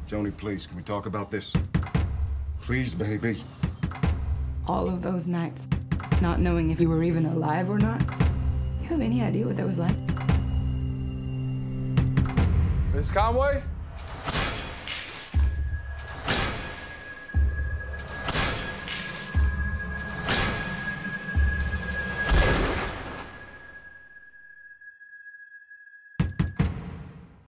Joni, please, can we talk about this? Please, baby. All of those nights, not knowing if you were even alive or not. You have any idea what that was like? Miss Conway?